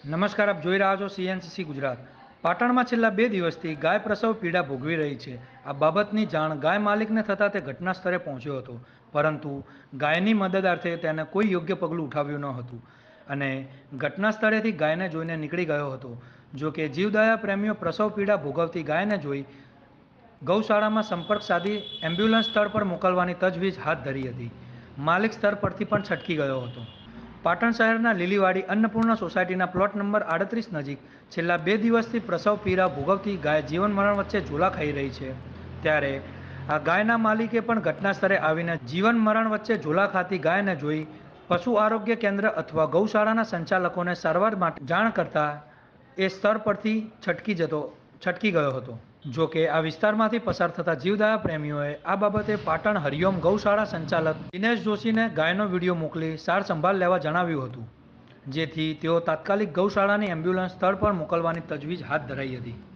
નમસ્કાર, આપ જોઈ રહ્યા છો CNCC ગુજરાત. પાટણમાં છેલ્લા 2 દિવસથી ગાય પ્રસવ પીડા ભોગવી રહી છે. આ બાબતની જાણ ગાય માલિકને થતાં તે ઘટના સ્થળે પહોંચ્યો હતો, પરંતુ ગાયની મદદાર્થે તેને કોઈ યોગ્ય પગલું ઉઠાવ્યું ન હતું અને ઘટના સ્થળેથી ગાયને જોઈને નીકળી ગયો હતો. જો કે જીવદયા પ્રેમીઓ પ્રસવ પીડા ભોગવતી ગાયને જોઈ ગૌશાળામાં સંપર્ક સાધી એમ્બ્યુલન્સ સ્થળ પર મોકલવાની તજવીજ હાથ ધરી હતી. માલિક સ્થળ પરથી પણ છટકી ગયો હતો. પાટણ શહેરના લીલીવાડી અન્નપૂર્ણા સોસાયટીના પ્લોટ નંબર 38 નજીક છેલ્લા 2 દિવસથી પ્રસવ પીડા ભોગવતી ગાય જીવન મરણ વચ્ચે ઝોલા ખાઈ રહી છે. ત્યારે આ ગાયના માલિકે પણ ઘટના સ્થળે આવીને જીવન મરણ વચ્ચે ઝોલા ખાતી ગાયને જોઈ પશુ આરોગ્ય કેન્દ્ર અથવા ગૌશાળાના સંચાલકોને સારવાર માટે જાણ કરતા એ સ્થળ પરથી છટકી ગયો હતો. જો કે આ વિસ્તારમાંથી પસાર થતા જીવદયા પ્રેમીઓએ આ બાબતે પાટણ હરિઓમ ગૌશાળા સંચાલક દિનેશ જોશીને ગાયનો વિડીયો મોકલી સાર સંભાળ લેવા જણાવ્યું હતું, જેથી તેઓ તાત્કાલિક ગૌશાળાની એમ્બ્યુલન્સ સ્થળ પર મોકલવાની તજવીજ હાથ ધરાઈ હતી.